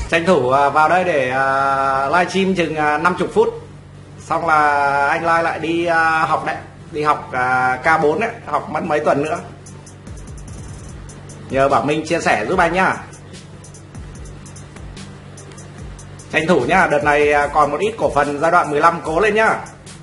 Tranh thủ vào đây để livestream chừng 50 phút. Xong là anh Lai lại đi học đấy. Đi học K4 đấy, học mất mấy tuần nữa. Nhờ Bảo Minh chia sẻ giúp anh nhá. Tranh thủ nhá, đợt này còn một ít cổ phần giai đoạn 15, cố lên nhá.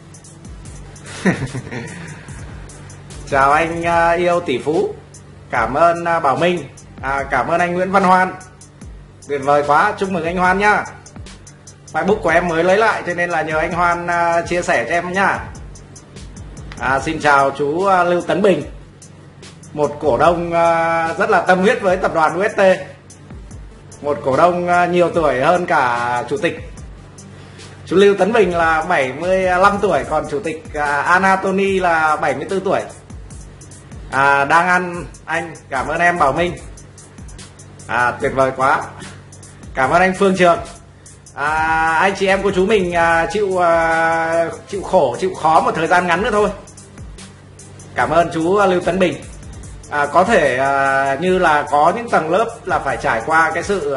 Chào anh yêu tỷ phú. Cảm ơn Bảo Minh, cảm ơn anh Nguyễn Văn Hoan. Tuyệt vời quá, chúc mừng anh Hoan nhá. Facebook của em mới lấy lại cho nên là nhờ anh Hoan chia sẻ cho em nhá. Xin chào chú Lưu Tấn Bình, một cổ đông rất là tâm huyết với tập đoàn UST, một cổ đông nhiều tuổi hơn cả chủ tịch. Chú Lưu Tấn Bình là 75 tuổi, còn chủ tịch Anthony là 74 tuổi. Đang ăn anh, cảm ơn em Bảo Minh. Tuyệt vời quá. Cảm ơn anh Phương Trường. Anh chị em cô chú mình chịu khổ chịu khó một thời gian ngắn nữa thôi. Cảm ơn chú Lưu Tấn Bình. Có thể như là có những tầng lớp là phải trải qua cái sự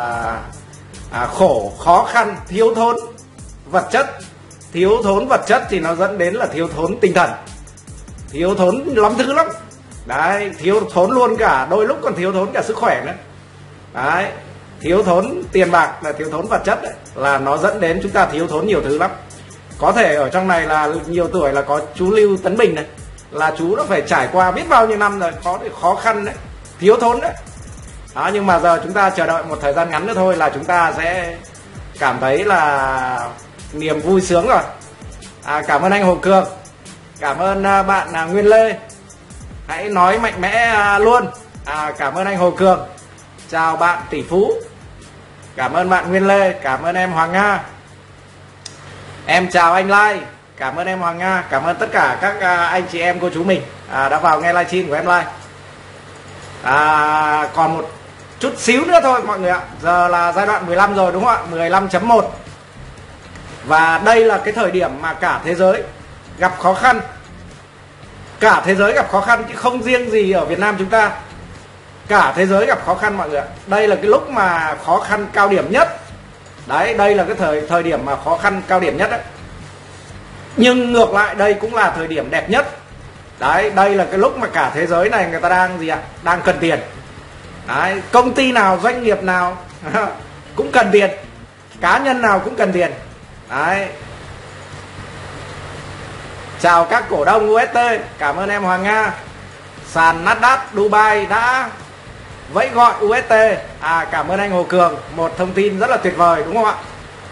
khổ khó khăn, thiếu thốn vật chất. Thiếu thốn vật chất thì nó dẫn đến là thiếu thốn tinh thần, thiếu thốn lắm thứ lắm đấy, thiếu thốn luôn cả, đôi lúc còn thiếu thốn cả sức khỏe nữa đấy. Thiếu thốn tiền bạc là thiếu thốn vật chất đấy, là nó dẫn đến chúng ta thiếu thốn nhiều thứ lắm. Có thể ở trong này là nhiều tuổi là có chú Lưu Tấn Bình này, là chú nó phải trải qua biết bao nhiêu năm rồi, có khó khăn đấy, thiếu thốn đấy đó. Nhưng mà giờ chúng ta chờ đợi một thời gian ngắn nữa thôi là chúng ta sẽ cảm thấy là niềm vui sướng rồi. Cảm ơn anh Hồ Cường, cảm ơn bạn Nguyên Lê, hãy nói mạnh mẽ luôn. Cảm ơn anh Hồ Cường. Chào bạn tỷ phú, cảm ơn bạn Nguyên Lê, cảm ơn em Hoàng Nga. Em chào anh Lai, cảm ơn em Hoàng Nga, cảm ơn tất cả các anh chị em cô chú mình đã vào nghe livestream của em Lai. Còn một chút xíu nữa thôi mọi người ạ. Giờ là giai đoạn 15 rồi đúng không ạ? 15.1. Và đây là cái thời điểm mà cả thế giới gặp khó khăn. Cả thế giới gặp khó khăn chứ không riêng gì ở Việt Nam chúng ta. Cả thế giới gặp khó khăn mọi người ạ. Đây là cái lúc mà khó khăn cao điểm nhất. Đấy, đây là cái thời điểm mà khó khăn cao điểm nhất đấy. Nhưng ngược lại đây cũng là thời điểm đẹp nhất. Đấy, đây là cái lúc mà cả thế giới này người ta đang gì ạ? Đang cần tiền. Đấy, công ty nào, doanh nghiệp nào cũng cần tiền, cá nhân nào cũng cần tiền. Đấy. Chào các cổ đông UST, cảm ơn em Hoàng Nga. Sàn Nasdaq Dubai đã vẫy gọi UST. Cảm ơn anh Hồ Cường, một thông tin rất là tuyệt vời đúng không ạ?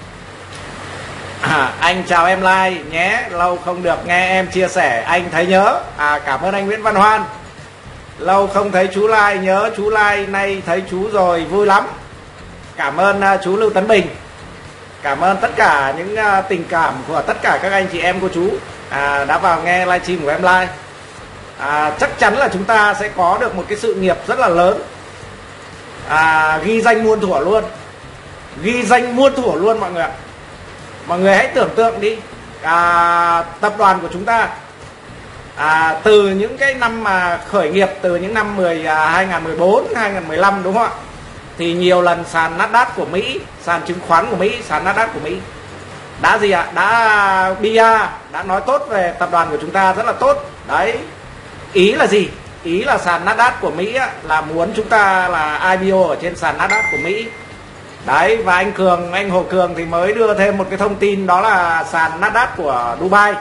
Anh chào em Lai nhé, lâu không được nghe em chia sẻ, anh thấy nhớ. Cảm ơn anh Nguyễn Văn Hoan. Lâu không thấy chú Lai, nhớ chú Lai, nay thấy chú rồi, vui lắm. Cảm ơn chú Lưu Tấn Bình. Cảm ơn tất cả những tình cảm của tất cả các anh chị em cô chú đã vào nghe livestream của em Lai. Chắc chắn là chúng ta sẽ có được một cái sự nghiệp rất là lớn, ghi danh muôn thuở luôn, ghi danh muôn thuở luôn mọi người ạ. Mọi người hãy tưởng tượng đi, tập đoàn của chúng ta từ những cái năm mà khởi nghiệp, từ những năm 2014, 2015 đúng không ạ? Thì nhiều lần sàn Nasdaq của Mỹ, sàn chứng khoán của Mỹ, sàn Nasdaq của Mỹ đã gì ạ? Đã đã nói tốt về tập đoàn của chúng ta rất là tốt. Đấy, ý là gì? Ý là sàn Nasdaq của Mỹ là muốn chúng ta là IPO ở trên sàn Nasdaq của Mỹ. Đấy, và anh Cường, anh Hồ Cường thì mới đưa thêm một cái thông tin, đó là sàn Nasdaq của Dubai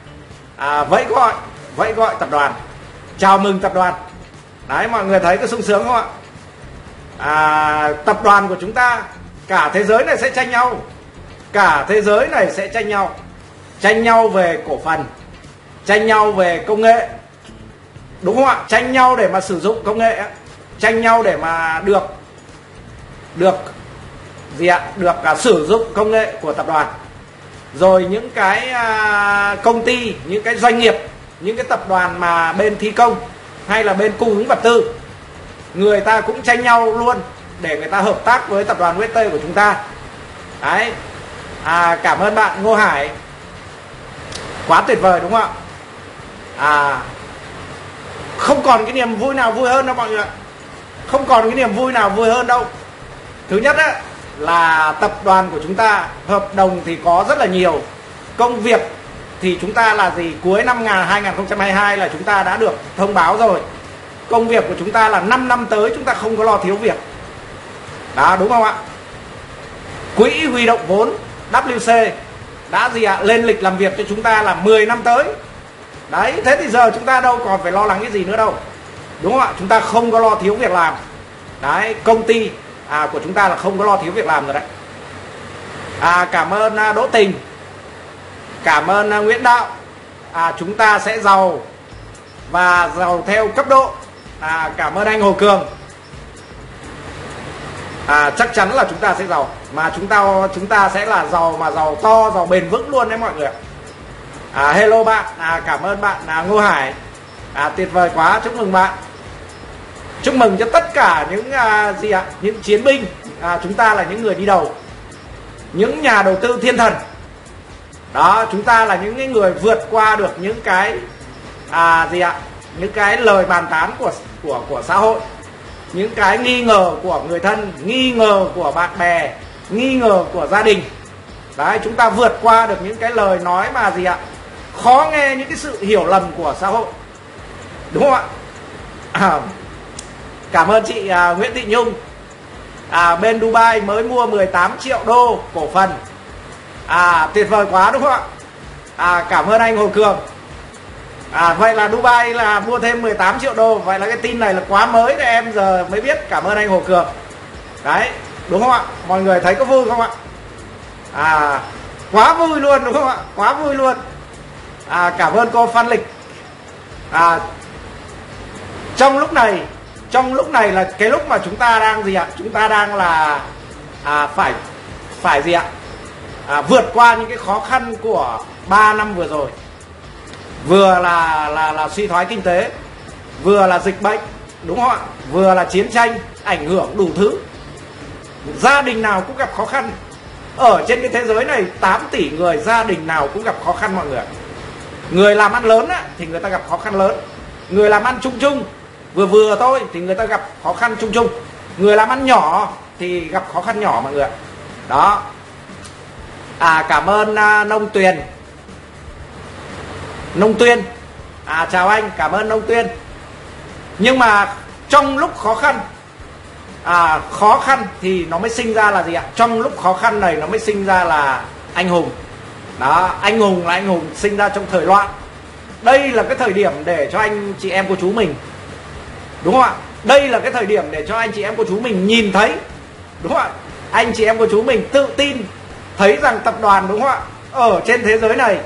vẫy gọi tập đoàn, chào mừng tập đoàn. Đấy, mọi người thấy cái sung sướng không ạ? Tập đoàn của chúng ta, cả thế giới này sẽ tranh nhau, cả thế giới này sẽ tranh nhau về cổ phần, tranh nhau về công nghệ, đúng không ạ? Tranh nhau để mà sử dụng công nghệ, tranh nhau để mà được gì ạ? Được sử dụng công nghệ của tập đoàn. Rồi những cái công ty, những cái doanh nghiệp, những cái tập đoàn mà bên thi công hay là bên cung ứng vật tư, người ta cũng tranh nhau luôn để người ta hợp tác với tập đoàn UST của chúng ta. Đấy. Cảm ơn bạn Ngô Hải, quá tuyệt vời đúng không ạ? Không còn cái niềm vui nào vui hơn đâu mọi người ạ. Không còn cái niềm vui nào vui hơn đâu. Thứ nhất á, là tập đoàn của chúng ta hợp đồng thì có rất là nhiều, công việc thì chúng ta là gì, cuối năm 2022 là chúng ta đã được thông báo rồi. Công việc của chúng ta là 5 năm tới chúng ta không có lo thiếu việc. Đó, đúng không ạ? Quỹ huy động vốn WC đã gì ạ, lên lịch làm việc cho chúng ta là 10 năm tới. Đấy, thế thì giờ chúng ta đâu còn phải lo lắng cái gì nữa đâu. Đúng không ạ? Chúng ta không có lo thiếu việc làm. Đấy, công ty của chúng ta là không có lo thiếu việc làm rồi đấy. Cảm ơn Đỗ Tình, cảm ơn Nguyễn Đạo. Chúng ta sẽ giàu và giàu theo cấp độ. Cảm ơn anh Hồ Cường. Chắc chắn là chúng ta sẽ giàu, mà chúng ta sẽ là giàu mà giàu to, giàu bền vững luôn đấy mọi người. Hello bạn, cảm ơn bạn Ngô Hải. Tuyệt vời quá, chúc mừng bạn. Chúc mừng cho tất cả những những chiến binh. Chúng ta là những người đi đầu, những nhà đầu tư thiên thần. Đó, chúng ta là những người vượt qua được những cái những cái lời bàn tán của xã hội, những cái nghi ngờ của người thân, nghi ngờ của bạn bè, nghi ngờ của gia đình. Đấy, chúng ta vượt qua được những cái lời nói mà khó nghe, những cái sự hiểu lầm của xã hội. Đúng không ạ? Cảm ơn chị Nguyễn Thị Nhung. Bên Dubai mới mua 18 triệu đô cổ phần. Tuyệt vời quá đúng không ạ? Cảm ơn anh Hồ Cường. Vậy là Dubai là mua thêm 18 triệu đô. Vậy là cái tin này là quá mới để em giờ mới biết. Cảm ơn anh Hồ Cường. Đấy, đúng không ạ? Mọi người thấy có vui không ạ? Quá vui luôn đúng không ạ? Quá vui luôn. Cảm ơn cô Phan Lịch. Trong lúc này là cái lúc mà chúng ta đang chúng ta đang là phải vượt qua những cái khó khăn của 3 năm vừa rồi. Vừa là suy thoái kinh tế, vừa là dịch bệnh, đúng không ạ? Vừa là chiến tranh ảnh hưởng đủ thứ. Gia đình nào cũng gặp khó khăn. Ở trên cái thế giới này 8 tỷ người, gia đình nào cũng gặp khó khăn mọi người. Người làm ăn lớn thì người ta gặp khó khăn lớn. Người làm ăn chung chung vừa vừa thôi thì người ta gặp khó khăn chung chung. Người làm ăn nhỏ thì gặp khó khăn nhỏ mọi người. Đó. Cảm ơn Nông Tuyên. Chào anh, cảm ơn Nông Tuyên. Nhưng mà trong lúc khó khăn thì nó mới sinh ra là gì ạ? Trong lúc khó khăn này nó mới sinh ra là anh hùng. Đó, anh hùng là anh hùng sinh ra trong thời loạn. Đây là cái thời điểm để cho anh chị em cô chú mình, đúng không ạ? Đây là cái thời điểm để cho anh chị em cô chú mình nhìn thấy, đúng không ạ? Anh chị em cô chú mình tự tin thấy rằng tập đoàn, đúng không ạ, ở trên thế giới này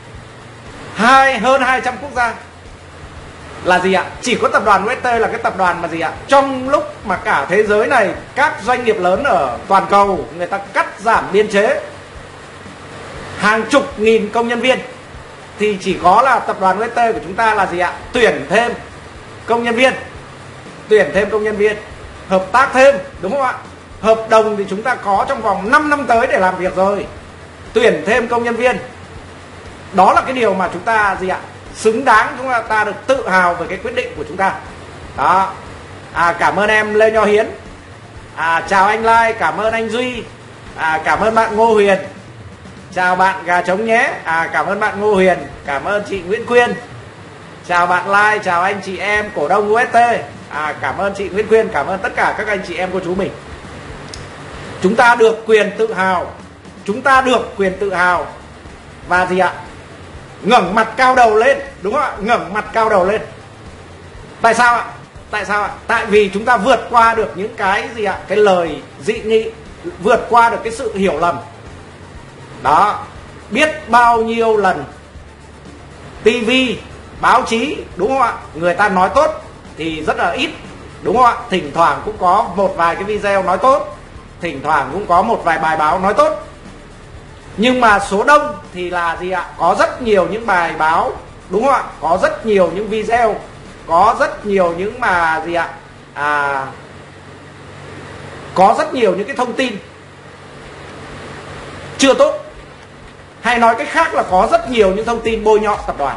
hơn 200 quốc gia là gì ạ? Chỉ có tập đoàn UST là cái tập đoàn mà gì ạ? Trong lúc mà cả thế giới này các doanh nghiệp lớn ở toàn cầu người ta cắt giảm biên chế hàng chục nghìn công nhân viên, thì chỉ có là tập đoàn UST của chúng ta là gì ạ? Tuyển thêm công nhân viên, hợp tác thêm, đúng không ạ? Hợp đồng thì chúng ta có trong vòng 5 năm tới để làm việc rồi. Tuyển thêm công nhân viên. Đó là cái điều mà chúng ta gì ạ? Xứng đáng chúng ta được tự hào về cái quyết định của chúng ta. Đó. Cảm ơn em Lê Nho Hiến. Chào anh Lai, cảm ơn anh Duy. Cảm ơn bạn Ngô Huyền. Chào bạn Gà Trống nhé. Cảm ơn bạn Ngô Huyền. Cảm ơn chị Nguyễn Quyên. Chào bạn Lai, chào anh chị em cổ đông UST. Cảm ơn chị Nguyễn Quyên, cảm ơn tất cả các anh chị em cô chú mình. Chúng ta được quyền tự hào. Chúng ta được quyền tự hào. Và gì ạ? Ngẩng mặt cao đầu lên, đúng không ạ? Ngẩng mặt cao đầu lên. Tại sao ạ? Tại sao ạ? Tại vì chúng ta vượt qua được những cái gì ạ? Cái lời dị nghị, vượt qua được cái sự hiểu lầm. Đó. Biết bao nhiêu lần TV, báo chí, đúng không ạ? Người ta nói tốt thì rất là ít, đúng không ạ? Thỉnh thoảng cũng có một vài cái video nói tốt, thỉnh thoảng cũng có một vài bài báo nói tốt. Nhưng mà số đông thì là gì ạ? Có rất nhiều những bài báo, đúng không ạ? Có rất nhiều những video, có rất nhiều những mà gì ạ? Có rất nhiều những cái thông tin chưa tốt. Hay nói cách khác là có rất nhiều những thông tin bôi nhọ tập đoàn.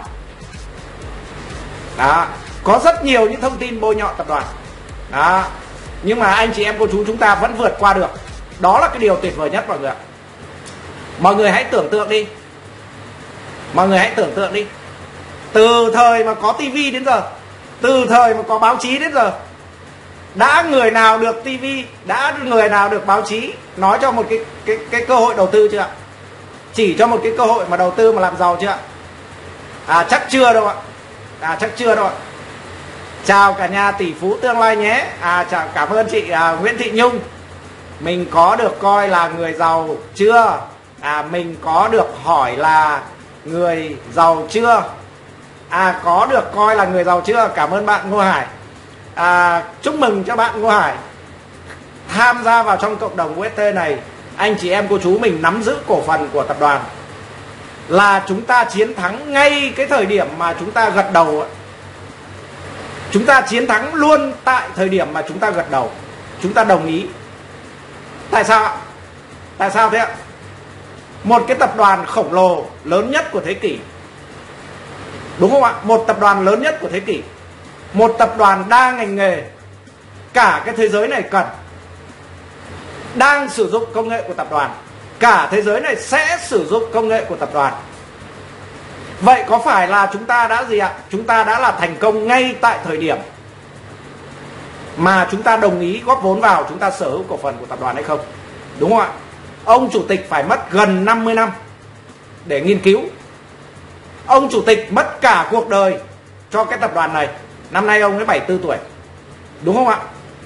Đó, có rất nhiều những thông tin bôi nhọ tập đoàn. Đó. Nhưng mà anh chị em cô chú chúng ta vẫn vượt qua được. Đó là cái điều tuyệt vời nhất mọi người ạ. Mọi người hãy tưởng tượng đi. Mọi người hãy tưởng tượng đi. Từ thời mà có tivi đến giờ, từ thời mà có báo chí đến giờ, đã người nào được tivi, đã người nào được báo chí nói cho một cái cơ hội đầu tư chưa ạ? Chỉ cho một cái cơ hội mà đầu tư mà làm giàu chưa ạ? Chắc chưa đâu ạ. Chắc chưa đâu ạ. Chào cả nhà tỷ phú tương lai nhé. Chào, cảm ơn chị Nguyễn Thị Nhung. Mình có được coi là người giàu chưa? Mình có được hỏi là người giàu chưa? Có được coi là người giàu chưa? Cảm ơn bạn Ngô Hải. Chúc mừng cho bạn Ngô Hải tham gia vào trong cộng đồng UST này. Anh chị em cô chú mình nắm giữ cổ phần của tập đoàn là chúng ta chiến thắng ngay cái thời điểm mà chúng ta gật đầu. Chúng ta chiến thắng luôn tại thời điểm mà chúng ta gật đầu, chúng ta đồng ý. Tại sao ạ? Tại sao thế ạ? Một cái tập đoàn khổng lồ lớn nhất của thế kỷ, đúng không ạ? Một tập đoàn lớn nhất của thế kỷ, một tập đoàn đa ngành nghề, cả cái thế giới này cần, đang sử dụng công nghệ của tập đoàn, cả thế giới này sẽ sử dụng công nghệ của tập đoàn. Vậy có phải là chúng ta đã gì ạ? Chúng ta đã là thành công ngay tại thời điểm mà chúng ta đồng ý góp vốn vào, chúng ta sở hữu cổ phần của tập đoàn hay không? Đúng không ạ? Ông chủ tịch phải mất gần 50 năm để nghiên cứu. Ông chủ tịch mất cả cuộc đời cho cái tập đoàn này. Năm nay ông ấy 74 tuổi. Đúng không ạ?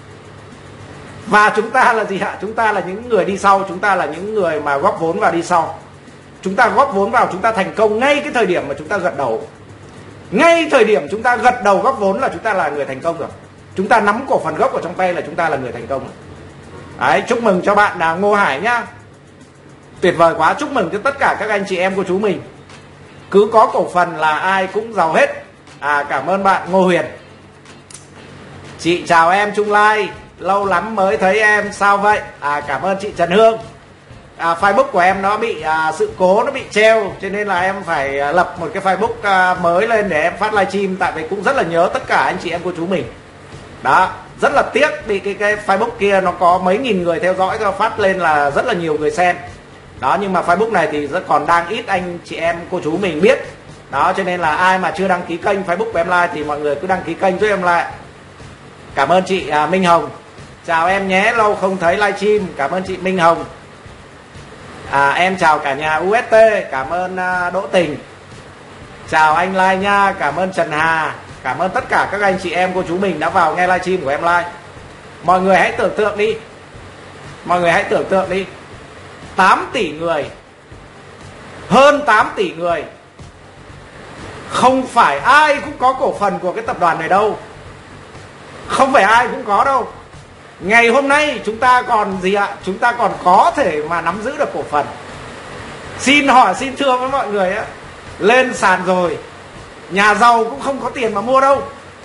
Và chúng ta là gì ạ? Chúng ta là những người đi sau, chúng ta là những người mà góp vốn vào đi sau. Chúng ta góp vốn vào, chúng ta thành công ngay cái thời điểm mà chúng ta gật đầu. Ngay thời điểm chúng ta gật đầu góp vốn là chúng ta là người thành công rồi. Chúng ta nắm cổ phần gốc ở trong tay là chúng ta là người thành công rồi. Đấy, chúc mừng cho bạn là Ngô Hải nhá. Tuyệt vời quá, chúc mừng cho tất cả các anh chị em của chú mình. Cứ có cổ phần là ai cũng giàu hết. Cảm ơn bạn Ngô Huyền. Chị chào em Trung Lai, lâu lắm mới thấy em, sao vậy? Cảm ơn chị Trần Hương. Facebook của em nó bị sự cố, nó bị treo, cho nên là em phải lập một cái Facebook mới lên để em phát livestream. Tại vì cũng rất là nhớ tất cả anh chị em cô chú mình. Đó, rất là tiếc vì cái Facebook kia nó có mấy nghìn người theo dõi, cho phát lên là rất là nhiều người xem. Đó, nhưng mà Facebook này thì rất còn đang ít anh chị em cô chú mình biết. Đó, cho nên là ai mà chưa đăng ký kênh Facebook của em Lai thì mọi người cứ đăng ký kênh giúp em lại. Cảm ơn chị Minh Hồng. Chào em nhé, lâu không thấy livestream. Cảm ơn chị Minh Hồng. Em chào cả nhà UST. Cảm ơn Đỗ Tình. Chào anh Lai nha. Cảm ơn Trần Hà. Cảm ơn tất cả các anh chị em cô chú mình đã vào nghe livestream của em Lai. Mọi người hãy tưởng tượng đi. Mọi người hãy tưởng tượng đi. 8 tỷ người, hơn 8 tỷ người, không phải ai cũng có cổ phần của cái tập đoàn này đâu. Không phải ai cũng có đâu. Ngày hôm nay chúng ta còn gì ạ? Chúng ta còn có thể mà nắm giữ được cổ phần. Xin hỏi, xin thưa với mọi người á, lên sàn rồi, nhà giàu cũng không có tiền mà mua đâu.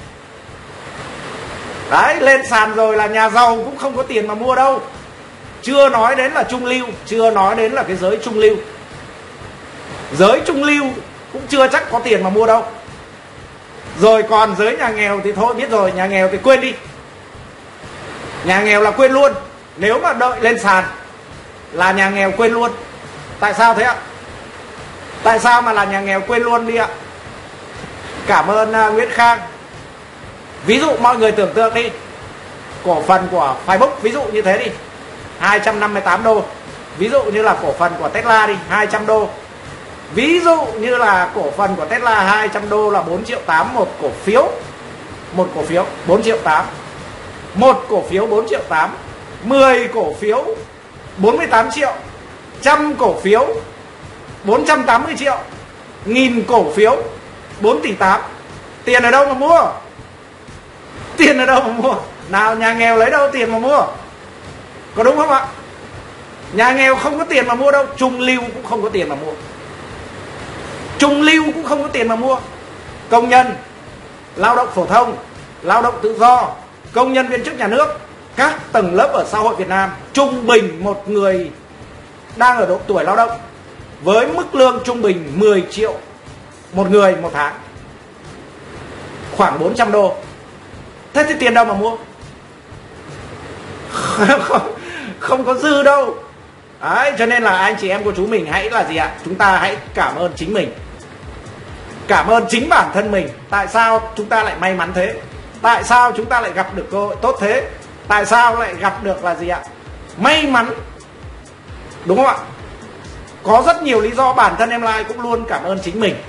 Đấy, lên sàn rồi là nhà giàu cũng không có tiền mà mua đâu. Chưa nói đến là trung lưu, chưa nói đến là cái giới trung lưu. Giới trung lưu cũng chưa chắc có tiền mà mua đâu. Rồi còn giới nhà nghèo thì thôi biết rồi, nhà nghèo thì quên đi. Nhà nghèo là quên luôn. Nếu mà đợi lên sàn là nhà nghèo quên luôn. Tại sao thế ạ? Tại sao mà là nhà nghèo quên luôn đi ạ? Cảm ơn Nguyễn Khang. Ví dụ mọi người tưởng tượng đi, cổ phần của Facebook ví dụ như thế đi, 258 đô. Ví dụ như là cổ phần của Tesla đi, 200 đô. Ví dụ như là cổ phần của Tesla 200 đô là 4,8 triệu một cổ phiếu. Một cổ phiếu 4,8 triệu. Một cổ phiếu 4,8 triệu. 10 cổ phiếu 48 triệu. 100 cổ phiếu 480 triệu. 1000 cổ phiếu 4,8 tỷ. Tiền ở đâu mà mua? Tiền ở đâu mà mua? Nào, nhà nghèo lấy đâu tiền mà mua? Có đúng không ạ? Nhà nghèo không có tiền mà mua đâu. Trung lưu cũng không có tiền mà mua. Trung lưu cũng không có tiền mà mua. Công nhân, lao động phổ thông, lao động tự do, công nhân viên chức nhà nước, các tầng lớp ở xã hội Việt Nam, trung bình một người đang ở độ tuổi lao động với mức lương trung bình 10 triệu một người một tháng, khoảng 400 đô. Thế thì tiền đâu mà mua? không có dư đâu. Đấy, cho nên là anh chị em cô chú mình hãy là gì ạ, chúng ta hãy cảm ơn chính mình, cảm ơn chính bản thân mình. Tại sao chúng ta lại may mắn thế, tại sao chúng ta lại gặp được cơ hội tốt thế, tại sao lại gặp được là gì ạ, may mắn, đúng không ạ? Có rất nhiều lý do, bản thân em Lai cũng luôn cảm ơn chính mình,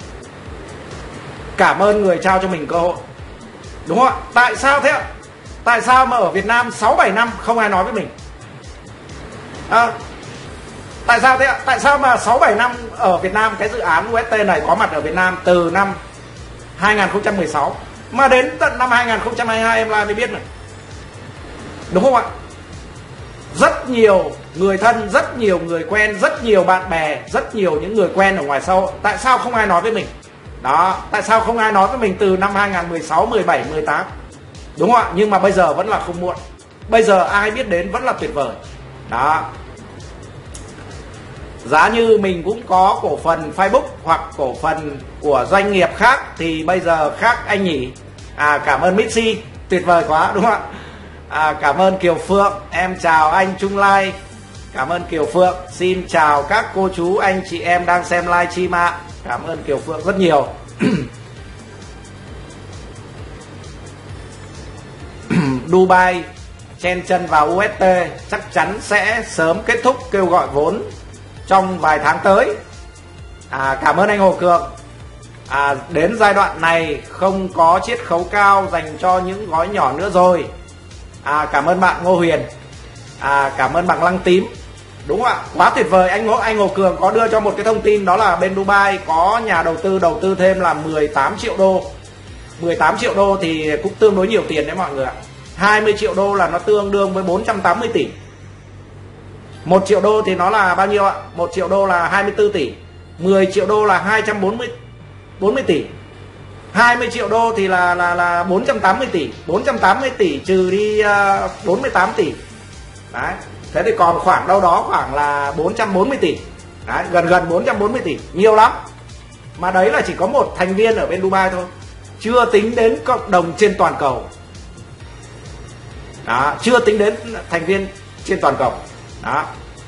cảm ơn người trao cho mình cơ hội, đúng không ạ? Tại sao thế ạ? Tại sao mà ở Việt Nam 6-7 năm không ai nói với mình? Tại sao thế ạ? Tại sao mà 6-7 năm ở Việt Nam, cái dự án UST này có mặt ở Việt Nam từ năm 2016 mà đến tận năm 2022 em Lai mới biết này, đúng không ạ? Rất nhiều người thân, rất nhiều người quen, rất nhiều bạn bè, rất nhiều những người quen ở ngoài sau, tại sao không ai nói với mình? Đó, tại sao không ai nói với mình từ năm 2016, 17, 18? Đúng không ạ? Nhưng mà bây giờ vẫn là không muộn. Bây giờ ai biết đến vẫn là tuyệt vời. Đó. Giá như mình cũng có cổ phần Facebook hoặc cổ phần của doanh nghiệp khác thì bây giờ khác anh nhỉ. Cảm ơn Mixi, tuyệt vời quá, đúng không ạ? Cảm ơn Kiều Phượng, em chào anh Trung Lai. Cảm ơn Kiều Phượng. Xin chào các cô chú anh chị em đang xem live stream ạ. Cảm ơn Kiều Phượng rất nhiều. Dubai chen chân vào UST chắc chắn sẽ sớm kết thúc kêu gọi vốn trong vài tháng tới. Cảm ơn anh Hồ Cường. Đến giai đoạn này không có chiết khấu cao dành cho những gói nhỏ nữa rồi. Cảm ơn bạn Ngô Huyền. Cảm ơn bạn Lăng Tím. Đúng ạ, quá tuyệt vời. Anh Hồ Cường có đưa cho một cái thông tin, đó là bên Dubai có nhà đầu tư thêm là 18 triệu đô. 18 triệu đô thì cũng tương đối nhiều tiền đấy mọi người ạ. 20 triệu đô là nó tương đương với 480 tỷ. 1 triệu đô thì nó là bao nhiêu ạ? 1 triệu đô là 24 tỷ. 10 triệu đô là 240 tỷ. 20 triệu đô thì là 480 tỷ. 480 tỷ trừ đi 48 tỷ. Đấy. Thế thì còn khoảng đâu đó khoảng là 440 tỷ. Đấy, gần 440 tỷ, nhiều lắm. Mà đấy là chỉ có một thành viên ở bên Dubai thôi, chưa tính đến cộng đồng trên toàn cầu. Đó, chưa tính đến thành viên trên toàn cầu. Đó.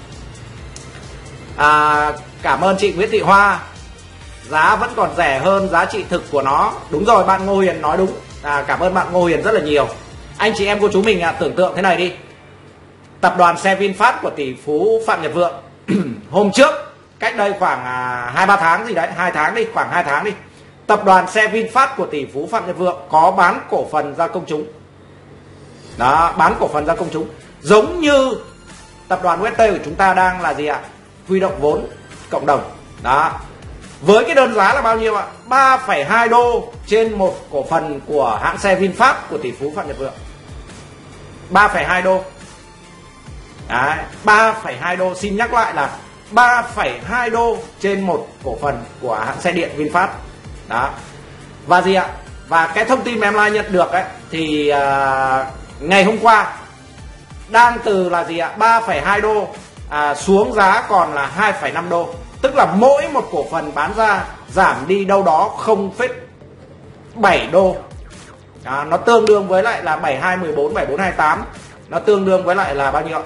Cảm ơn chị Nguyễn Thị Hoa. Giá vẫn còn rẻ hơn giá trị thực của nó. Đúng rồi, bạn Ngô Huyền nói đúng. Cảm ơn bạn Ngô Huyền rất là nhiều. Anh chị em cô chú mình tưởng tượng thế này đi. Tập đoàn xe VinFast của tỷ phú Phạm Nhật Vượng hôm trước, cách đây khoảng 2-3 tháng gì đấy, 2 tháng đi, khoảng 2 tháng đi. Tập đoàn xe VinFast của tỷ phú Phạm Nhật Vượng có bán cổ phần ra công chúng. Đó, bán cổ phần ra công chúng. Giống như tập đoàn UST của chúng ta đang là gì ạ? Huy động vốn cộng đồng. Đó. Với cái đơn giá là bao nhiêu ạ? 3,2 đô trên một cổ phần của hãng xe VinFast của tỷ phú Phạm Nhật Vượng. 3,2 đô. Đấy, 3,2 đô, xin nhắc lại là 3,2 đô trên một cổ phần của hãng xe điện VinFast. Đó. Và gì ạ? Và cái thông tin mà em lại nhận được ấy, thì ngày hôm qua đang từ là gì ạ? 3,2 đô xuống giá còn là 2,5 đô. Tức là mỗi một cổ phần bán ra giảm đi đâu đó 0,7 đô. Nó tương đương với lại là 7214, 7428. Nó tương đương với lại là bao nhiêu?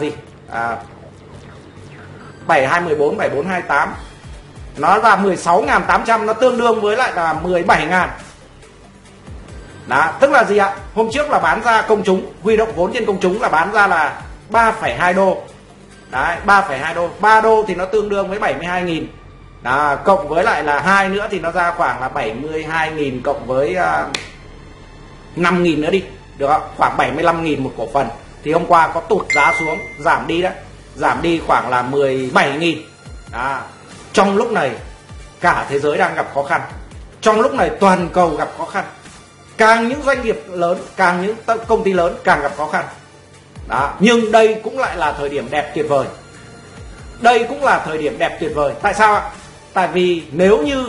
7214, 7428. Nó là 16.800, nó tương đương với lại là 17.000. Đó, tức là gì ạ? Hôm trước là bán ra công chúng, huy động vốn trên công chúng là bán ra là 3,2 đô. Đấy, 3,2 đô. 3 đô thì nó tương đương với 72.000. Đó, cộng với lại là 2 nữa thì nó ra khoảng là 72.000 cộng với 5.000 nữa đi. Được không? Khoảng 75.000 một cổ phần. Thì hôm qua có tụt giá xuống, giảm đi đấy. Giảm đi khoảng là 17.000. Đó. Trong lúc này cả thế giới đang gặp khó khăn. Trong lúc này toàn cầu gặp khó khăn. Càng những doanh nghiệp lớn, càng những công ty lớn càng gặp khó khăn. Đó. Nhưng đây cũng lại là thời điểm đẹp tuyệt vời. Đây cũng là thời điểm đẹp tuyệt vời. Tại sao ạ? Tại vì nếu như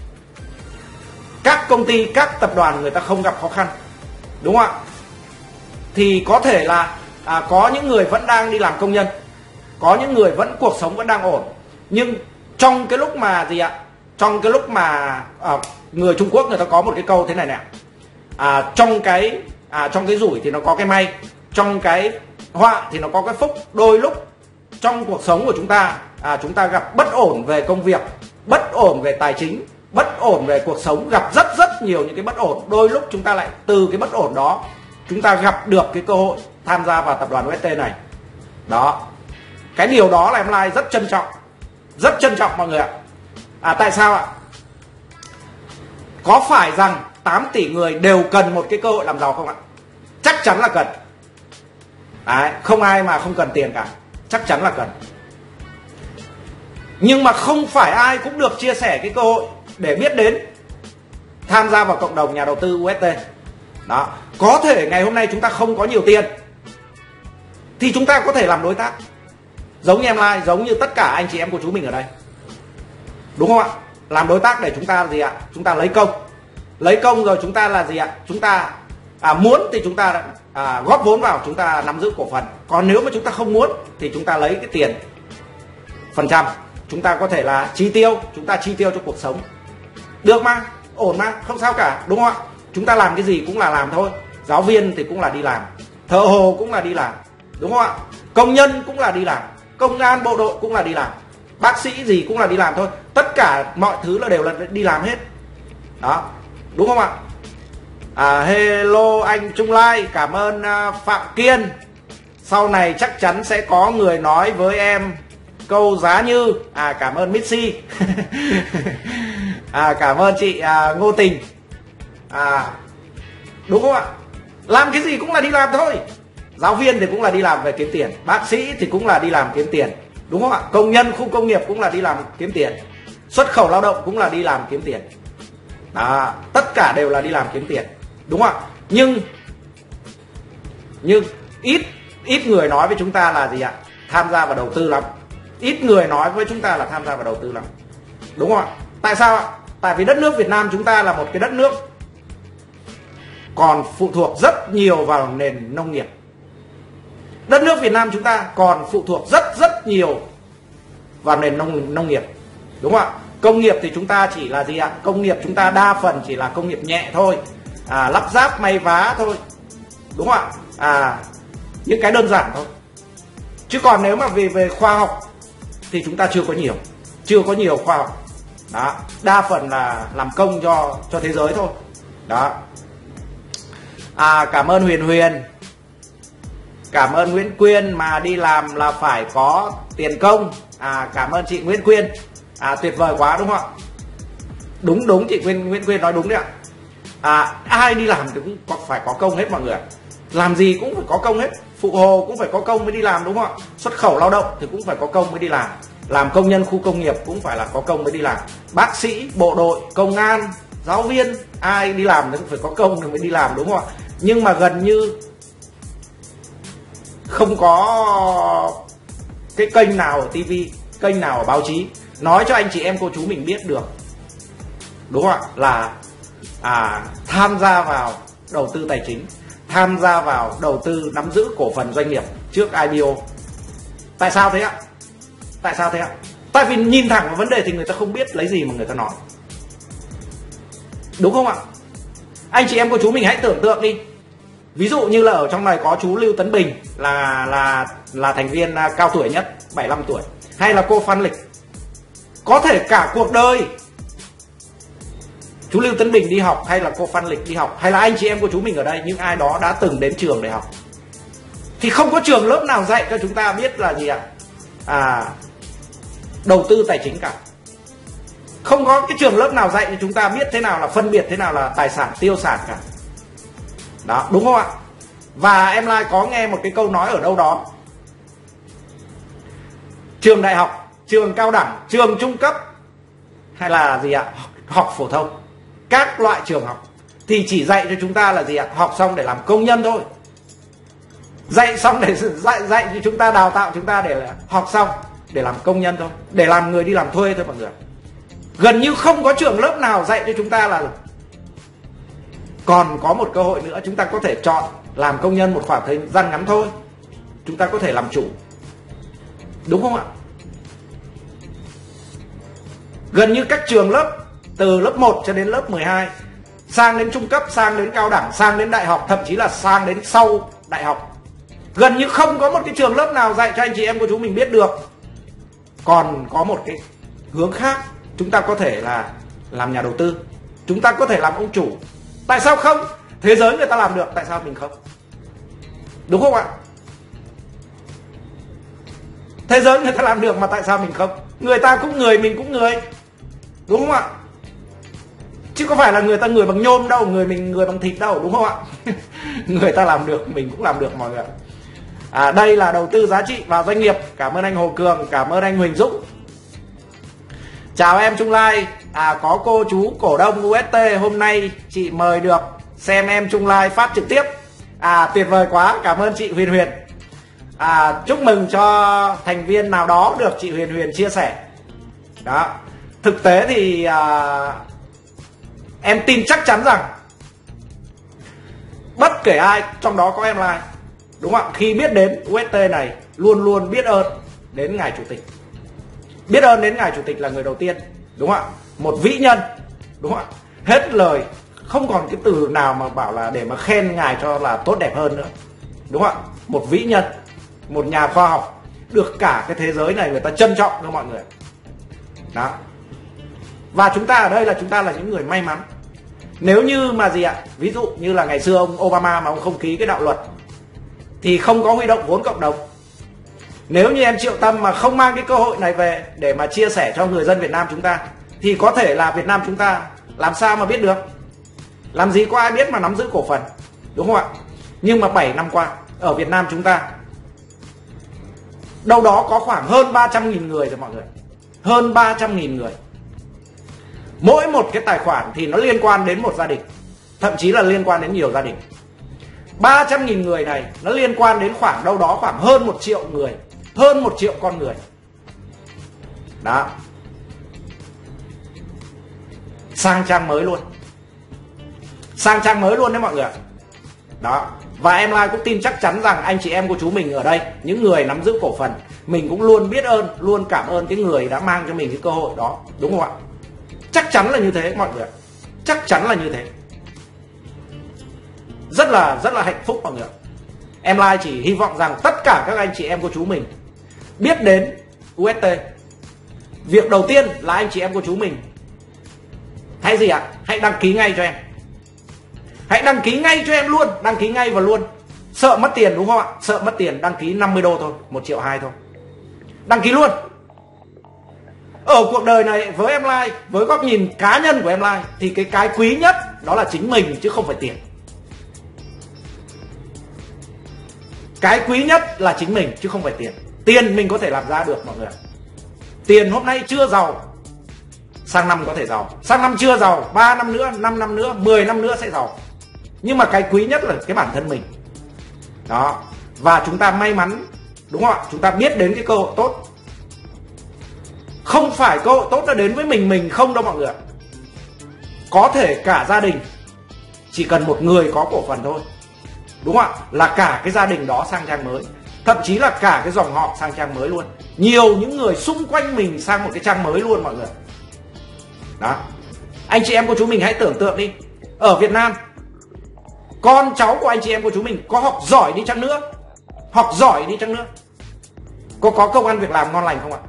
các công ty, các tập đoàn người ta không gặp khó khăn, đúng không ạ? Thì có thể là có những người vẫn đang đi làm công nhân, có những người vẫn cuộc sống vẫn đang ổn. Nhưng trong cái lúc mà gì ạ? Trong cái lúc mà người Trung Quốc người ta có một cái câu thế này nè. Trong cái rủi thì nó có cái may, trong cái họa thì nó có cái phúc. Đôi lúc trong cuộc sống của chúng ta gặp bất ổn về công việc, bất ổn về tài chính, bất ổn về cuộc sống, gặp rất nhiều những cái bất ổn. Đôi lúc chúng ta lại từ cái bất ổn đó chúng ta gặp được cái cơ hội tham gia vào tập đoàn UST này. Đó, cái điều đó là em Lai rất trân trọng mọi người ạ. Tại sao ạ? Có phải rằng 8 tỷ người đều cần một cái cơ hội làm giàu không ạ? Chắc chắn là cần. Đấy, không ai mà không cần tiền cả, chắc chắn là cần. Nhưng mà không phải ai cũng được chia sẻ cái cơ hội để biết đến tham gia vào cộng đồng nhà đầu tư UST. Đó, có thể ngày hôm nay chúng ta không có nhiều tiền thì chúng ta có thể làm đối tác, giống như em Lai, giống như tất cả anh chị em của chú mình ở đây, đúng không ạ? Làm đối tác để chúng ta gì ạ? Chúng ta lấy công rồi chúng ta là gì ạ? Chúng ta muốn thì chúng ta góp vốn vào, chúng ta nắm giữ cổ phần. Còn nếu mà chúng ta không muốn thì chúng ta lấy cái tiền phần trăm, chúng ta có thể là chi tiêu, chúng ta chi tiêu cho cuộc sống, được mà, ổn mà, không sao cả, đúng không ạ? Chúng ta làm cái gì cũng là làm thôi. Giáo viên thì cũng là đi làm, thợ hồ cũng là đi làm, đúng không ạ? Công nhân cũng là đi làm, công an bộ đội cũng là đi làm, bác sĩ gì cũng là đi làm thôi. Tất cả mọi thứ là đều là đi làm hết. Đó, đúng không ạ? Hello anh Trung Lai, cảm ơn Phạm Kiên. Sau này chắc chắn sẽ có người nói với em câu giá như cảm ơn Missy. Cảm ơn chị Ngô Tình. Đúng không ạ? Làm cái gì cũng là đi làm thôi. Giáo viên thì cũng là đi làm về kiếm tiền, bác sĩ thì cũng là đi làm kiếm tiền, đúng không ạ? Công nhân khu công nghiệp cũng là đi làm kiếm tiền, xuất khẩu lao động cũng là đi làm kiếm tiền. Tất cả đều là đi làm kiếm tiền, đúng không ạ? Nhưng ít người nói với chúng ta là gì ạ? Tham gia vào đầu tư lắm. Ít người nói với chúng ta là tham gia vào đầu tư lắm, đúng không ạ? Tại sao ạ? Tại vì đất nước Việt Nam chúng ta là một cái đất nước còn phụ thuộc rất nhiều vào nền nông nghiệp. Đất nước Việt Nam chúng ta còn phụ thuộc rất nhiều vào nền nông nghiệp, đúng không ạ? Công nghiệp thì chúng ta chỉ là gì ạ? Công nghiệp chúng ta đa phần chỉ là công nghiệp nhẹ thôi, lắp ráp may vá thôi, đúng không ạ? Những cái đơn giản thôi. Chứ còn nếu mà về khoa học thì chúng ta chưa có nhiều khoa học. Đó, đa phần là làm công cho thế giới thôi. Đó. Cảm ơn Huyền, cảm ơn Nguyễn Quyên, mà đi làm là phải có tiền công. Cảm ơn chị Nguyễn Quyên. Tuyệt vời quá, đúng không ạ? Đúng, chị Nguyễn Quyên nói đúng đấy ạ. Ai đi làm thì cũng phải có công hết mọi người. Làm gì cũng phải có công hết. Phụ hồ cũng phải có công mới đi làm, đúng không ạ? Xuất khẩu lao động thì cũng phải có công mới đi làm. Làm công nhân khu công nghiệp cũng phải là có công mới đi làm. Bác sĩ, bộ đội, công an, giáo viên, ai đi làm thì cũng phải có công thì mới đi làm, đúng không ạ? Nhưng mà gần như không có cái kênh nào ở TV, kênh nào ở báo chí nói cho anh chị em cô chú mình biết được, đúng không ạ? Là tham gia vào đầu tư tài chính, tham gia vào đầu tư nắm giữ cổ phần doanh nghiệp trước IPO. Tại sao thế ạ? Tại vì nhìn thẳng vào vấn đề thì người ta không biết lấy gì mà người ta nói, đúng không ạ? Anh chị em cô chú mình hãy tưởng tượng đi. Ví dụ như là ở trong này có chú Lưu Tấn Bình là thành viên cao tuổi nhất, 75 tuổi, hay là cô Phan Lịch. Có thể cả cuộc đời chú Lưu Tấn Bình đi học, hay là cô Phan Lịch đi học, hay là anh chị em của chú mình ở đây, những ai đó đã từng đến trường để học, thì không có trường lớp nào dạy cho chúng ta biết là gì ạ? Đầu tư tài chính cả. Không có cái trường lớp nào dạy cho chúng ta biết thế nào là phân biệt thế nào là tài sản tiêu sản cả. Đó, đúng không ạ? Và em Lai có nghe một cái câu nói ở đâu đó: trường đại học, trường cao đẳng, trường trung cấp, hay là gì ạ? Học phổ thông, các loại trường học thì chỉ dạy cho chúng ta là gì ạ? Học xong để làm công nhân thôi. Dạy xong để dạy cho chúng ta, đào tạo chúng ta để học xong để làm công nhân thôi, để làm người đi làm thuê thôi mọi người. Gần như không có trường lớp nào dạy cho chúng ta là còn có một cơ hội nữa, chúng ta có thể chọn làm công nhân một khoảng thời gian ngắn thôi, chúng ta có thể làm chủ, đúng không ạ? Gần như các trường lớp từ lớp 1 cho đến lớp 12, sang đến trung cấp, sang đến cao đẳng, sang đến đại học, thậm chí là sang đến sau đại học, Gần như không có một cái trường lớp nào dạy cho anh chị em của chú mình biết được. Còn có một cái hướng khác, chúng ta có thể là làm nhà đầu tư, chúng ta có thể làm ông chủ. Tại sao không? Thế giới người ta làm được, tại sao mình không? Đúng không ạ? Thế giới người ta làm được mà tại sao mình không? Người ta cũng người, mình cũng người. Đúng không ạ? Chứ có phải là người ta người bằng nhôm đâu, người mình người bằng thịt đâu, đúng không ạ? Người ta làm được, mình cũng làm được mọi người. Đây là đầu tư giá trị vào doanh nghiệp. Cảm ơn anh Hồ Cường, cảm ơn anh Huỳnh Dũng. Chào em Trung Lai. Có cô chú cổ đông UST, hôm nay chị mời được xem em Trung Lai phát trực tiếp. Tuyệt vời quá, cảm ơn chị Huyền Huyền. Chúc mừng cho thành viên nào đó được chị Huyền Huyền chia sẻ. Đó. Thực tế thì em tin chắc chắn rằng bất kể ai trong đó có em Lai, đúng không ạ, khi biết đến UST này luôn luôn biết ơn đến ngài chủ tịch. Biết ơn đến ngài chủ tịch là người đầu tiên, đúng không ạ? Một vĩ nhân, đúng không ạ? Hết lời, không còn cái từ nào mà bảo là để mà khen ngài cho là tốt đẹp hơn nữa, đúng không ạ? Một vĩ nhân, một nhà khoa học được cả cái thế giới này người ta trân trọng cho mọi người. Đó. Và chúng ta ở đây là chúng ta là những người may mắn. Nếu như mà gì ạ, ví dụ như là ngày xưa ông Obama mà ông không ký cái đạo luật thì không có huy động vốn cộng đồng. Nếu như em Triệu Tâm mà không mang cái cơ hội này về để mà chia sẻ cho người dân Việt Nam chúng ta, thì có thể là Việt Nam chúng ta làm sao mà biết được. Làm gì có ai biết mà nắm giữ cổ phần, đúng không ạ? Nhưng mà 7 năm qua ở Việt Nam chúng ta đâu đó có khoảng hơn 300.000 người rồi mọi người. Hơn 300.000 người. Mỗi một cái tài khoản thì nó liên quan đến một gia đình, thậm chí là liên quan đến nhiều gia đình. 300.000 người này nó liên quan đến khoảng đâu đó khoảng hơn 1 triệu người, hơn 1 triệu con người. Đó. Sang trang mới luôn. Sang trang mới luôn đấy mọi người. Đó. Và em Lai cũng tin chắc chắn rằng anh chị em của chú mình ở đây, những người nắm giữ cổ phần, mình cũng luôn biết ơn, luôn cảm ơn cái người đã mang cho mình cái cơ hội đó, đúng không ạ? Chắc chắn là như thế mọi người. Chắc chắn là như thế. Rất là hạnh phúc mọi người. Em Lai chỉ hy vọng rằng tất cả các anh chị em của chú mình biết đến UST. Việc đầu tiên là anh chị em của chú mình hãy gì ạ? Hãy đăng ký ngay cho em. Hãy đăng ký ngay cho em luôn. Đăng ký ngay và luôn. Sợ mất tiền đúng không ạ? Sợ mất tiền, đăng ký 50 đô thôi, 1,2 triệu thôi. Đăng ký luôn. Ở cuộc đời này với em Lai, với góc nhìn cá nhân của em Lai, thì cái quý nhất đó là chính mình chứ không phải tiền. Cái quý nhất là chính mình chứ không phải tiền. Tiền mình có thể làm ra được mọi người. Tiền hôm nay chưa giàu, sang năm có thể giàu. Sang năm chưa giàu, 3 năm nữa, 5 năm nữa, 10 năm nữa sẽ giàu. Nhưng mà cái quý nhất là cái bản thân mình. Đó. Và chúng ta may mắn, đúng không ạ? Chúng ta biết đến cái cơ hội tốt. Không phải cơ hội tốt nó đến với mình không đâu mọi người. Có thể cả gia đình, chỉ cần một người có cổ phần thôi, đúng không ạ? Là cả cái gia đình đó sang trang mới. Thậm chí là cả cái dòng họ sang trang mới luôn. Nhiều những người xung quanh mình sang một cái trang mới luôn mọi người. Đó. Anh chị em của chúng mình hãy tưởng tượng đi. Ở Việt Nam, con cháu của anh chị em của chúng mình có học giỏi đi chăng nữa, học giỏi đi chăng nữa, có công ăn việc làm ngon lành không ạ?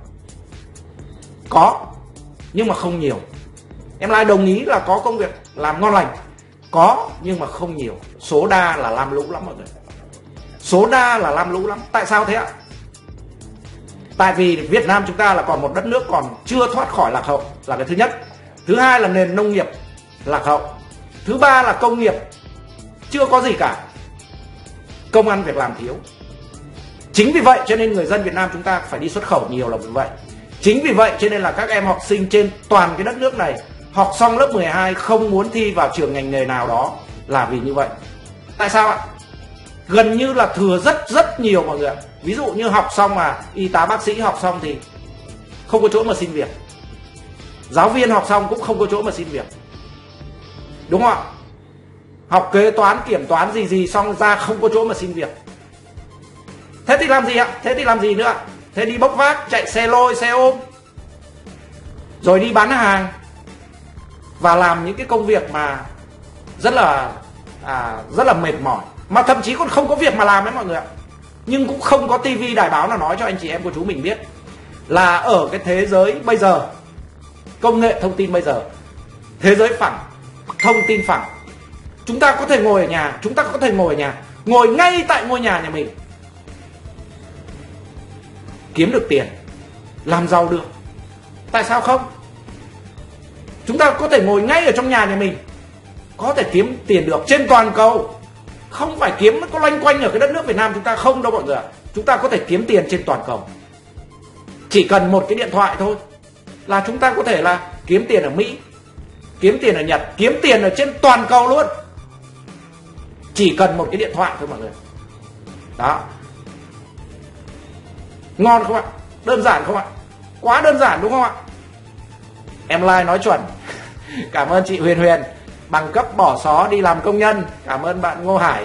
Có, nhưng mà không nhiều. Em Lai đồng ý là có công việc làm ngon lành, có, nhưng mà không nhiều. Số đa là lam lũ lắm mọi người. Số đa là lam lũ lắm. Tại sao thế ạ? Tại vì Việt Nam chúng ta là còn một đất nước còn chưa thoát khỏi lạc hậu, là cái thứ nhất. Thứ hai là nền nông nghiệp lạc hậu. Thứ ba là công nghiệp chưa có gì cả. Công ăn việc làm thiếu. Chính vì vậy cho nên người dân Việt Nam chúng ta phải đi xuất khẩu nhiều là vì vậy. Chính vì vậy cho nên là các em học sinh trên toàn cái đất nước này học xong lớp 12 không muốn thi vào trường ngành nghề nào đó là vì như vậy. Tại sao ạ? Gần như là thừa rất nhiều mọi người ạ. Ví dụ như học xong mà y tá bác sĩ học xong thì không có chỗ mà xin việc. Giáo viên học xong cũng không có chỗ mà xin việc. Đúng không ạ? Học kế toán, kiểm toán gì xong ra không có chỗ mà xin việc. Thế thì làm gì ạ? Thế thì làm gì nữa ạ? Thế đi bốc vác, chạy xe lôi, xe ôm, rồi đi bán hàng và làm những cái công việc mà rất là mệt mỏi, mà thậm chí còn không có việc mà làm đấy mọi người ạ. nhưng cũng không có tivi đài báo nào nói cho anh chị em cô chú mình biết là ở cái thế giới bây giờ, công nghệ thông tin bây giờ, thế giới phẳng, thông tin phẳng, chúng ta có thể ngồi ở nhà, chúng ta có thể ngồi ở nhà, ngồi ngay tại ngôi nhà mình, kiếm được tiền, làm giàu được. Tại sao không? Chúng ta có thể ngồi ngay ở trong nhà mình, có thể kiếm tiền được trên toàn cầu. Không phải kiếm có loanh quanh ở cái đất nước Việt Nam chúng ta không đâu mọi người ạ. Chúng ta có thể kiếm tiền trên toàn cầu. Chỉ cần một cái điện thoại thôi là chúng ta có thể là kiếm tiền ở Mỹ, kiếm tiền ở Nhật, kiếm tiền ở trên toàn cầu luôn. Chỉ cần một cái điện thoại thôi mọi người. Đó. Ngon không ạ? Đơn giản không ạ? Quá đơn giản đúng không ạ? Em like nói chuẩn. Cảm ơn chị Huyền Huyền. Bằng cấp bỏ xó đi làm công nhân. Cảm ơn bạn Ngô Hải.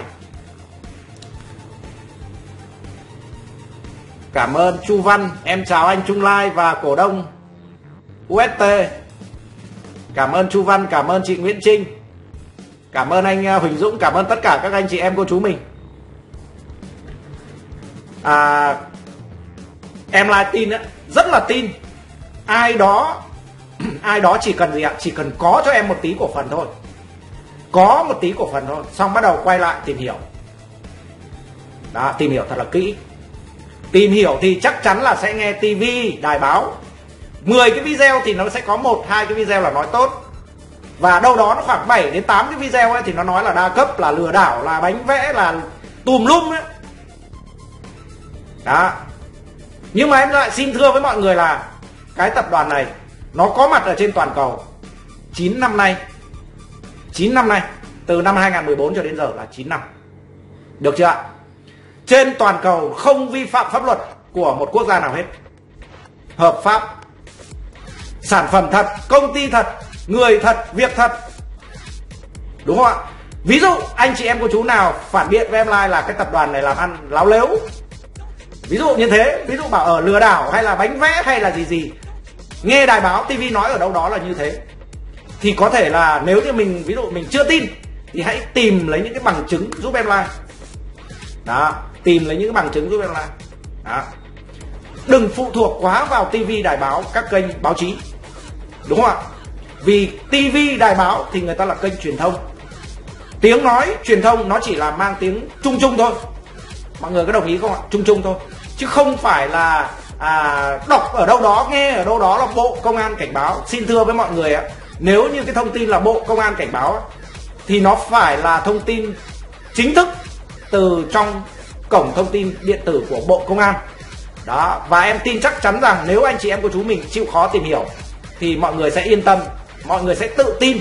Cảm ơn Chu Văn. Em chào anh Trung Lai và cổ đông UST. Cảm ơn Chu Văn. Cảm ơn chị Nguyễn Trinh. Cảm ơn anh Huỳnh Dũng. Cảm ơn tất cả các anh chị em cô chú mình. Em là tin á, rất là tin. Ai đó chỉ cần gì ạ? Chỉ cần có cho em một tí cổ phần thôi. Có một tí cổ phần thôi, xong bắt đầu quay lại tìm hiểu. Đó, tìm hiểu thật là kỹ. Tìm hiểu thì chắc chắn là sẽ nghe tivi, đài báo. 10 cái video thì nó sẽ có 1-2 cái video là nói tốt. Và đâu đó nó khoảng 7 đến 8 cái video ấy thì nó nói là đa cấp, là lừa đảo, là bánh vẽ, là tùm lum ấy. Đó. Nhưng mà em lại xin thưa với mọi người là cái tập đoàn này nó có mặt ở trên toàn cầu 9 năm nay. 9 năm nay, từ năm 2014 cho đến giờ là 9 năm. Được chưa ạ? Trên toàn cầu không vi phạm pháp luật của một quốc gia nào hết. Hợp pháp. Sản phẩm thật, công ty thật, người thật, việc thật. Đúng không ạ? Ví dụ anh chị em cô chú nào phản biện với em like là cái tập đoàn này làm ăn láo lếu, ví dụ như thế, ví dụ bảo ở lừa đảo hay là bánh vẽ hay là gì, nghe đài báo tivi nói ở đâu đó là như thế, thì có thể là nếu như mình ví dụ mình chưa tin thì hãy tìm lấy những cái bằng chứng giúp em like. Đó, tìm lấy những cái bằng chứng giúp em like. Đó. Đừng phụ thuộc quá vào tivi, đài báo, các kênh báo chí. Đúng không ạ? Vì tivi, đài báo thì người ta là kênh truyền thông. Tiếng nói truyền thông nó chỉ là mang tiếng chung chung thôi. Mọi người có đồng ý không ạ? Chung chung thôi. Chứ không phải là đọc ở đâu đó, nghe ở đâu đó là Bộ Công an cảnh báo. Xin thưa với mọi người ạ, nếu như cái thông tin là Bộ Công an cảnh báo thì nó phải là thông tin chính thức từ trong cổng thông tin điện tử của Bộ Công an. Đó, và em tin chắc chắn rằng nếu anh chị em cô chú mình chịu khó tìm hiểu thì mọi người sẽ yên tâm, mọi người sẽ tự tin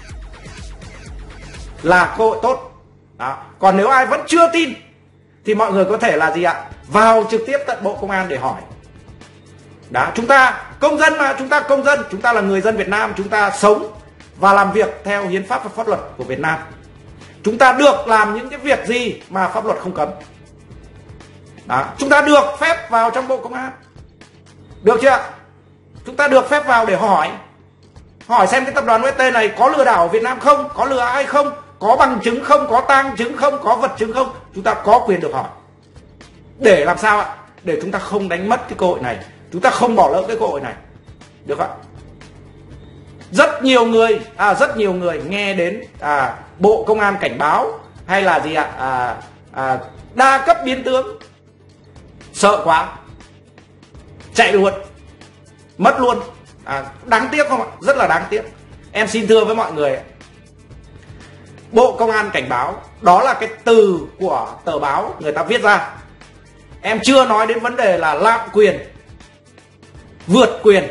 là cơ hội tốt. Đó. Còn nếu ai vẫn chưa tin thì mọi người có thể là gì ạ? Vào trực tiếp tận Bộ Công an để hỏi. Đó, chúng ta công dân mà, chúng ta công dân, chúng ta là người dân Việt Nam, chúng ta sống và làm việc theo hiến pháp và pháp luật của Việt Nam. Chúng ta được làm những cái việc gì mà pháp luật không cấm. Đó, chúng ta được phép vào trong Bộ Công an. Được chưa? Chúng ta được phép vào để hỏi xem cái tập đoàn UST này có lừa đảo ở Việt Nam không, có lừa ai không, có bằng chứng không, có tang chứng không, có vật chứng không. Chúng ta có quyền được hỏi. Để làm sao ạ? Để chúng ta không đánh mất cái cơ hội này, chúng ta không bỏ lỡ cái cơ hội này. Được ạ? Rất nhiều người nghe đến Bộ Công an cảnh báo hay là gì ạ? Đa cấp biến tướng, sợ quá, chạy luôn, mất luôn. Đáng tiếc không ạ? Rất là đáng tiếc. Em xin thưa với mọi người, Bộ Công an cảnh báo đó là cái từ của tờ báo người ta viết ra. Em chưa nói đến vấn đề là lạm quyền, vượt quyền.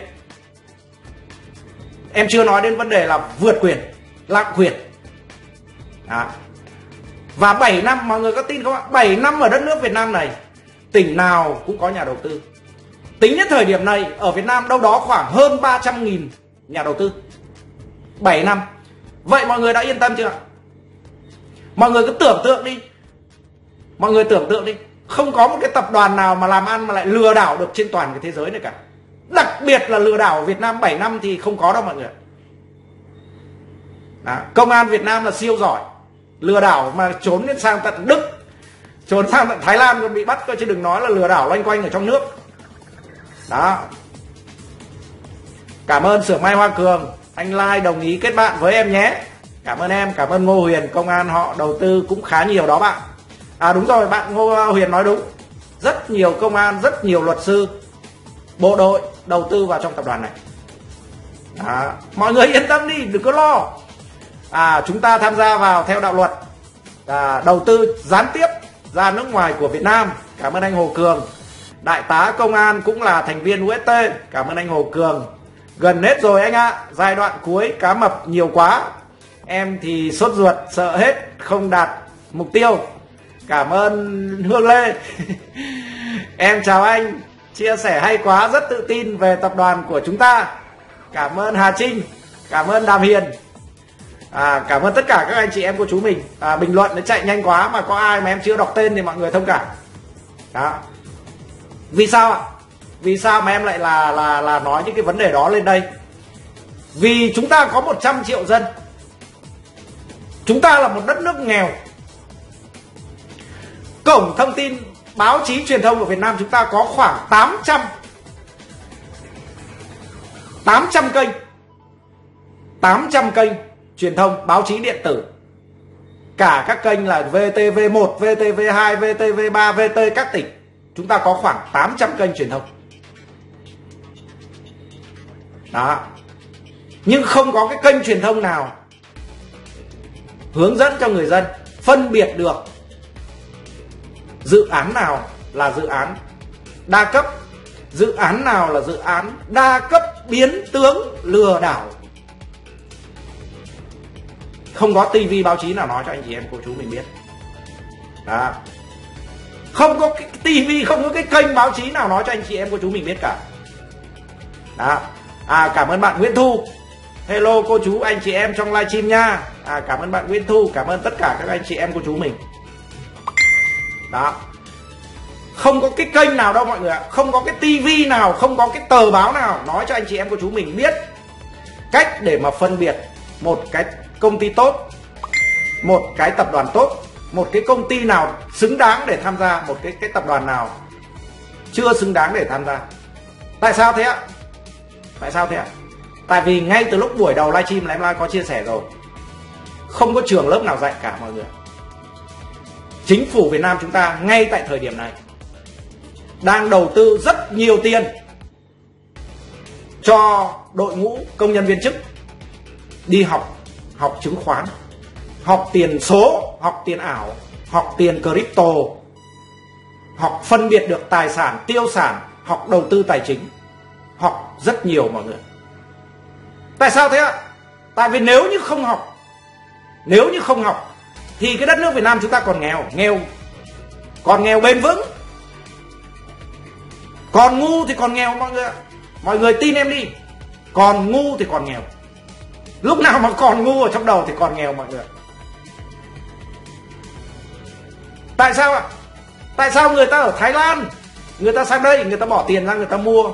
Em chưa nói đến vấn đề là vượt quyền, lạm quyền. Đó. Và 7 năm, mọi người có tin không ạ? 7 năm ở đất nước Việt Nam này, tỉnh nào cũng có nhà đầu tư. Tính đến thời điểm này, ở Việt Nam đâu đó khoảng hơn 300.000 nhà đầu tư. 7 năm. Vậy mọi người đã yên tâm chưa? Mọi người cứ tưởng tượng đi. Mọi người tưởng tượng đi. Không có một cái tập đoàn nào mà làm ăn mà lại lừa đảo được trên toàn cái thế giới này cả. Đặc biệt là lừa đảo ở Việt Nam 7 năm thì không có đâu mọi người. Đó. Công an Việt Nam là siêu giỏi. Lừa đảo mà trốn đến sang tận Đức, trốn sang tận Thái Lan còn bị bắt cơ, chứ đừng nói là lừa đảo loanh quanh ở trong nước. Đó. Cảm ơn xưởng may Hoa Cường, anh Lai đồng ý kết bạn với em nhé. Cảm ơn em, cảm ơn Ngô Huyền, công an họ đầu tư cũng khá nhiều đó bạn. À đúng rồi, bạn Ngô Huyền nói đúng. Rất nhiều công an, rất nhiều luật sư, bộ đội đầu tư vào trong tập đoàn này. Đó. Mọi người yên tâm đi, đừng có lo. Chúng ta tham gia vào theo đạo luật, đầu tư gián tiếp ra nước ngoài của Việt Nam. Cảm ơn anh Hồ Cường. Đại tá công an cũng là thành viên UST. Cảm ơn anh Hồ Cường. Gần hết rồi anh ạ. Giai đoạn cuối cá mập nhiều quá. Em thì sốt ruột, sợ hết không đạt mục tiêu. Cảm ơn Hương Lê. Em chào anh. Chia sẻ hay quá, rất tự tin về tập đoàn của chúng ta. Cảm ơn Hà Trinh. Cảm ơn Đàm Hiền. Cảm ơn tất cả các anh chị em cô chú mình. Bình luận nó chạy nhanh quá, mà có ai mà em chưa đọc tên thì mọi người thông cảm. Đó. Vì sao ạ? Vì sao mà em lại là nói những cái vấn đề đó lên đây? Vì chúng ta có 100 triệu dân. Chúng ta là một đất nước nghèo. Cổng thông tin báo chí truyền thông của Việt Nam chúng ta có khoảng 800 kênh. 800 kênh truyền thông báo chí điện tử. Cả các kênh là VTV1, VTV2, VTV3, VT các tỉnh. Chúng ta có khoảng 800 kênh truyền thông. Đó. Nhưng không có cái kênh truyền thông nào hướng dẫn cho người dân phân biệt được dự án nào là dự án đa cấp, dự án nào là dự án đa cấp biến tướng lừa đảo. Không có tivi báo chí nào nói cho anh chị em cô chú mình biết. Đó. Không có cái tivi, không có cái kênh báo chí nào nói cho anh chị em cô chú mình biết cả. Đó. Cảm ơn bạn Nguyễn Thu. Hello cô chú anh chị em trong livestream nha. Cảm ơn bạn Nguyễn Thu, cảm ơn tất cả các anh chị em cô chú mình. Đó. Không có cái kênh nào đâu mọi người ạ. Không có cái tivi nào, không có cái tờ báo nào nói cho anh chị em cô chú mình biết cách để mà phân biệt một cái công ty tốt, một cái tập đoàn tốt, một cái công ty nào xứng đáng để tham gia, một cái tập đoàn nào chưa xứng đáng để tham gia. Tại sao thế ạ? Tại sao thế ạ? Tại vì ngay từ lúc buổi đầu livestream là em có chia sẻ rồi, không có trường lớp nào dạy cả mọi người. Chính phủ Việt Nam chúng ta ngay tại thời điểm này đang đầu tư rất nhiều tiền cho đội ngũ công nhân viên chức đi học chứng khoán, học tiền số, học tiền ảo, học tiền crypto, học phân biệt được tài sản, tiêu sản, học đầu tư tài chính, học rất nhiều mọi người. Tại sao thế ạ? Tại vì nếu như không học thì cái đất nước Việt Nam chúng ta còn nghèo bền vững. Còn ngu thì còn nghèo mọi người ạ. Mọi người tin em đi. Còn ngu thì còn nghèo. Lúc nào mà còn ngu ở trong đầu thì còn nghèo mọi người. Tại sao ạ? Tại sao người ta ở Thái Lan, người ta sang đây, người ta bỏ tiền ra, người ta mua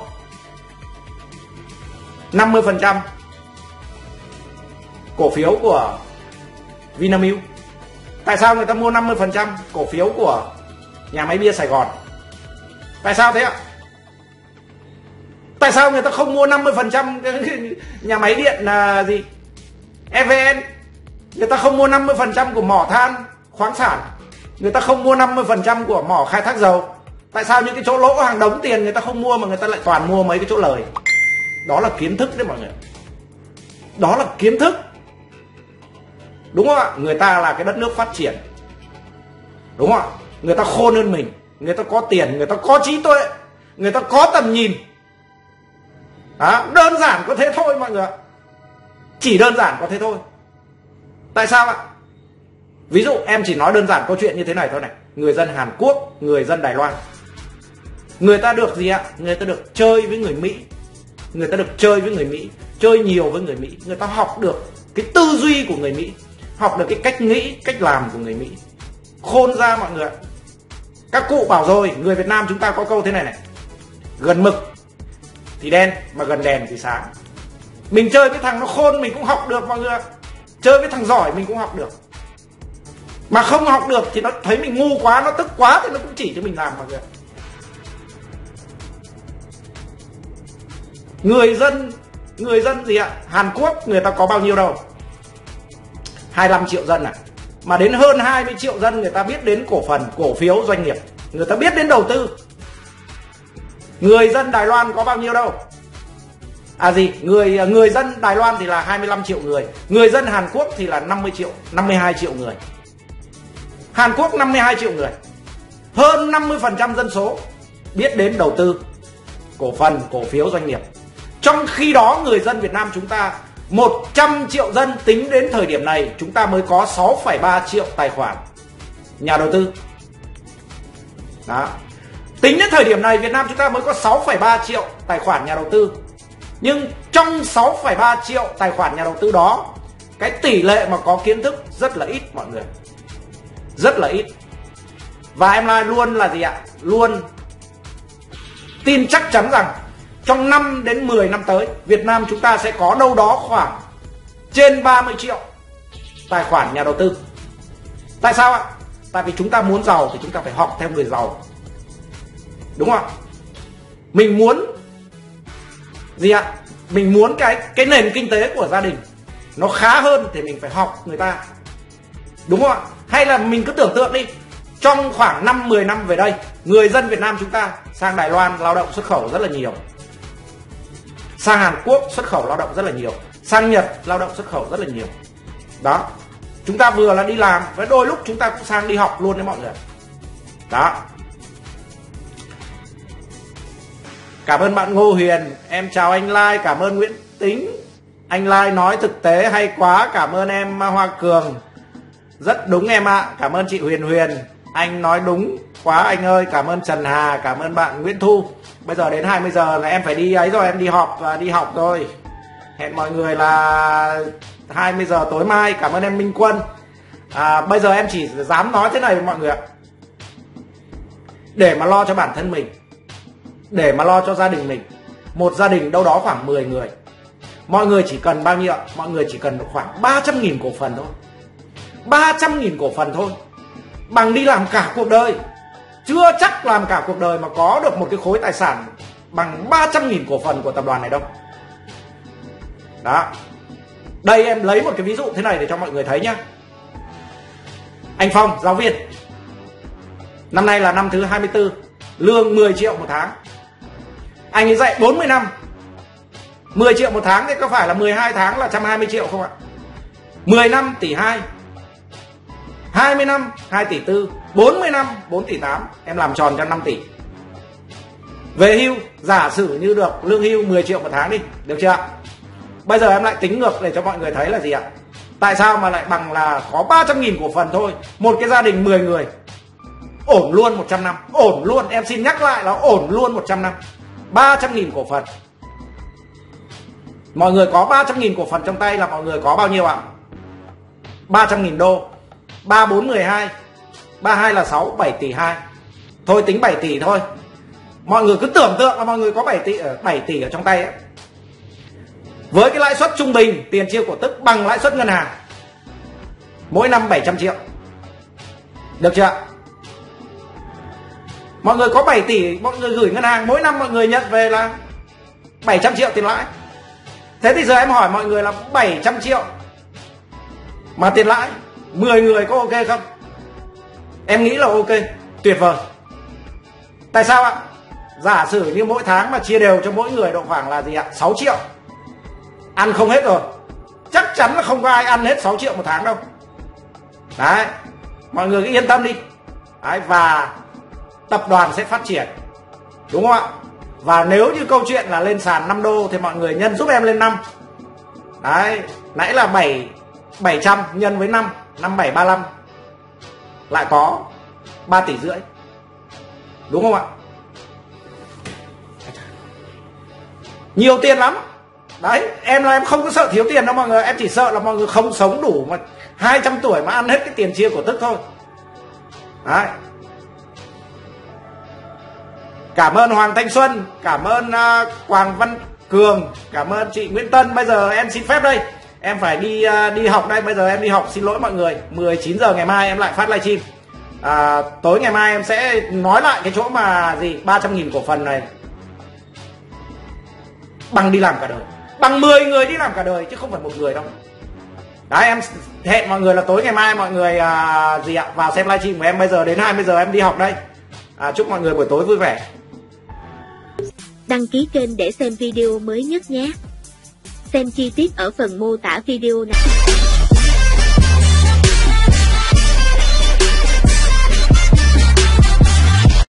50% cổ phiếu của Vinamilk? Tại sao người ta mua 50% cổ phiếu của nhà máy bia Sài Gòn? Tại sao thế ạ? Tại sao người ta không mua 50% nhà máy điện là gì? EVN. Người ta không mua 50% của mỏ than khoáng sản. Người ta không mua 50% của mỏ khai thác dầu. Tại sao những cái chỗ lỗ hàng đống tiền người ta không mua mà người ta lại toàn mua mấy cái chỗ lời? Đó là kiến thức đấy mọi người. Đó là kiến thức. Đúng không ạ? Người ta là cái đất nước phát triển. Đúng không ạ? Người ta khôn hơn mình. Người ta có tiền, người ta có trí tuệ, người ta có tầm nhìn. Đó, đơn giản có thế thôi mọi người ạ. Chỉ đơn giản có thế thôi. Tại sao ạ? Ví dụ em chỉ nói đơn giản câu chuyện như thế này thôi này. Người dân Hàn Quốc, người dân Đài Loan, người ta được gì ạ? Người ta được chơi với người Mỹ. Người ta được chơi với người Mỹ, chơi nhiều với người Mỹ. Người ta học được cái tư duy của người Mỹ, học được cái cách nghĩ, cách làm của người Mỹ. Khôn ra mọi người ạ. Các cụ bảo rồi, người Việt Nam chúng ta có câu thế này này: gần mực thì đen, mà gần đèn thì sáng. Mình chơi với thằng nó khôn mình cũng học được mọi người ạ. Chơi với thằng giỏi mình cũng học được. Mà không học được thì nó thấy mình ngu quá, nó tức quá thì nó cũng chỉ cho mình làm mọi người. Người dân gì ạ? Hàn Quốc người ta có bao nhiêu đâu, 25 triệu dân à, mà đến hơn 20 triệu dân người ta biết đến cổ phần, cổ phiếu doanh nghiệp, người ta biết đến đầu tư. Người dân Đài Loan có bao nhiêu đâu, người dân Đài Loan thì là 25 triệu người, người dân Hàn Quốc thì là 52 triệu người. Hàn Quốc 52 triệu người, hơn 50% dân số biết đến đầu tư, cổ phần, cổ phiếu doanh nghiệp. Trong khi đó người dân Việt Nam chúng ta 100 triệu dân, tính đến thời điểm này chúng ta mới có 6,3 triệu tài khoản nhà đầu tư. Đó. Tính đến thời điểm này Việt Nam chúng ta mới có 6,3 triệu tài khoản nhà đầu tư. Nhưng trong 6,3 triệu tài khoản nhà đầu tư đó, cái tỷ lệ mà có kiến thức rất là ít mọi người. Rất là ít. Và em Lai luôn là gì ạ? Luôn tin chắc chắn rằng trong 5 đến 10 năm tới, Việt Nam chúng ta sẽ có đâu đó khoảng trên 30 triệu tài khoản nhà đầu tư. Tại sao ạ? Tại vì chúng ta muốn giàu thì chúng ta phải học theo người giàu. Đúng không ạ? Mình muốn gì ạ? Mình muốn cái nền kinh tế của gia đình nó khá hơn thì mình phải học người ta. Đúng không ạ? Hay là mình cứ tưởng tượng đi, trong khoảng 5-10 năm về đây, người dân Việt Nam chúng ta sang Đài Loan lao động xuất khẩu rất là nhiều, sang Hàn Quốc xuất khẩu lao động rất là nhiều, sang Nhật lao động xuất khẩu rất là nhiều. Đó, chúng ta vừa là đi làm với đôi lúc chúng ta cũng sang đi học luôn đấy mọi người. Đó. Cảm ơn bạn Ngô Huyền. Em chào anh Lai. Cảm ơn Nguyễn Tính. Anh Lai nói thực tế hay quá. Cảm ơn em Hoa Cường. Rất đúng em ạ. Cảm ơn chị Huyền Huyền. Anh nói đúng quá anh ơi. Cảm ơn Trần Hà. Cảm ơn bạn Nguyễn Thu. Bây giờ đến 20 giờ là em phải đi ấy rồi. Em đi họp và đi học rồi. Hẹn mọi người là 20 giờ tối mai. Cảm ơn em Minh Quân. Bây giờ em chỉ dám nói thế này với mọi người ạ. Để mà lo cho bản thân mình, để mà lo cho gia đình mình, một gia đình đâu đó khoảng 10 người, mọi người chỉ cần bao nhiêu ạ? Mọi người chỉ cần khoảng 300.000 cổ phần thôi. 300.000 cổ phần thôi, bằng đi làm cả cuộc đời. Chưa chắc làm cả cuộc đời mà có được một cái khối tài sản bằng 300.000 cổ phần của tập đoàn này đâu. Đó. Đây em lấy một cái ví dụ thế này để cho mọi người thấy nhá. Anh Phong, giáo viên, năm nay là năm thứ 24, lương 10 triệu một tháng. Anh ấy dạy 40 năm, 10 triệu một tháng thì có phải là 12 tháng là 120 triệu không ạ? 10 năm tỷ 2, 20 năm 2 tỷ 4, 40 năm 4 tỷ 8. Em làm tròn cho 5 tỷ. Về hưu, giả sử như được lương hưu 10 triệu một tháng đi, được chưa ạ? Bây giờ em lại tính ngược để cho mọi người thấy là gì ạ? Tại sao mà lại bằng là có 300.000 cổ phần thôi, một cái gia đình 10 người, ổn luôn 100 năm, ổn luôn, em xin nhắc lại là ổn luôn 100 năm. 300.000 cổ phần. Mọi người có 300.000 cổ phần trong tay là mọi người có bao nhiêu ạ? 300.000 đô. 3, 4, 12, 32 là 6, 7 tỷ 2. Thôi tính 7 tỷ thôi. Mọi người cứ tưởng tượng là mọi người có 7 tỷ ở trong tay ấy. Với cái lãi suất trung bình tiền chia cổ tức bằng lãi suất ngân hàng, mỗi năm 700 triệu. Được chưa? Mọi người có 7 tỷ, mọi người gửi ngân hàng, mỗi năm mọi người nhận về là 700 triệu tiền lãi. Thế thì giờ em hỏi mọi người là 700 triệu mà tiền lãi, 10 người có ok không? Em nghĩ là ok, tuyệt vời. Tại sao ạ? Giả sử như mỗi tháng mà chia đều cho mỗi người độ khoảng là gì ạ? 6 triệu. Ăn không hết rồi. Chắc chắn là không có ai ăn hết 6 triệu một tháng đâu. Đấy, mọi người cứ yên tâm đi. Đấy, và tập đoàn sẽ phát triển. Đúng không ạ? Và nếu như câu chuyện là lên sàn 5 đô thì mọi người nhân giúp em lên 5. Đấy, nãy là 700 nhân với 5, 5735 lại có 3 tỷ rưỡi. Đúng không ạ? Nhiều tiền lắm. Đấy, em là em không có sợ thiếu tiền đâu mọi người. Em chỉ sợ là mọi người không sống đủ mà 200 tuổi mà ăn hết cái tiền chia cổ tức thôi. Đấy. Cảm ơn Hoàng Thanh Xuân. Cảm ơn Quang Văn Cường. Cảm ơn chị Nguyễn Tân. Bây giờ em xin phép đây, Em phải đi học đây, bây giờ em đi học, xin lỗi mọi người. 19 giờ ngày mai em lại phát livestream. Tối ngày mai em sẽ nói lại cái chỗ mà 300.000 cổ phần này bằng đi làm cả đời, bằng 10 người đi làm cả đời chứ không phải một người đâu. Đấy, em hẹn mọi người là tối ngày mai mọi người vào xem livestream của em. Bây giờ đến 20 giờ em đi học đây. Chúc mọi người buổi tối vui vẻ. Đăng ký kênh để xem video mới nhất nhé. Xem chi tiết ở phần mô tả video này.